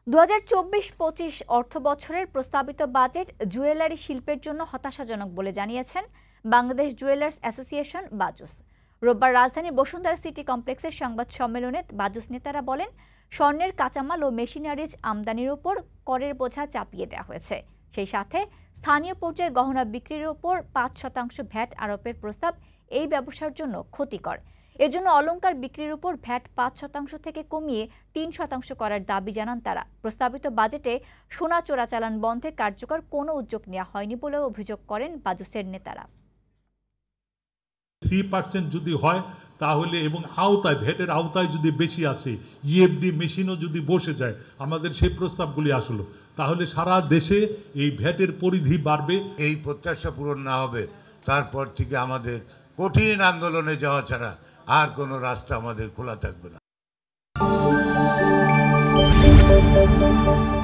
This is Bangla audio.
2024-25 অর্থবছরের প্রস্তাবিত বাজেট জুয়েলারি শিল্পের জন্য হতাশাজনক বলে জানিয়েছেন বাংলাদেশ জুয়েলার্স অ্যাসোসিয়েশন বাজুস। রোববার রাজধানীর বসুন্ধরা সিটি কমপ্লেক্সের সংবাদ সম্মেলনে বাজুস নেতারা বলেন, স্বর্ণের কাঁচামাল ও মেশিনারিজ আমদানির ওপর করের বোঝা চাপিয়ে দেওয়া হয়েছে। সেই সাথে স্থানীয় পর্যায়ে গহনা বিক্রির ওপর 5% ভ্যাট আরোপের প্রস্তাব এই ব্যবসার জন্য ক্ষতিকর। এর জন্য অলংকার বিক্রির উপর ভ্যাট 5% থেকে কমিয়ে 3% করার দাবি জানান তারা। প্রস্তাবিত বাজেটে সোনা চোরাচালান বন্ধে কার্যকর কোনো উদ্যোগ নেওয়া হয়নি বলে অভিযোগ করেন বাজুসের নেতারা। 3% যদি হয় তাহলে এবং আওতায় ভ্যাটের আওতায় যদি বেশি আসে, ইএফডি মেশিনও যদি বসে যায়, আমাদের সেই প্রস্তাবগুলি আসলো, তাহলে সারা দেশে এই ভ্যাটের পরিধি বাড়বে। এই প্রত্যাশা পূরণ না হবে তারপর থেকে আমাদের কঠিন আন্দোলনে যাওয়া ছাড়া আর কোনো রাস্তা আমাদের খোলা থাকবে না।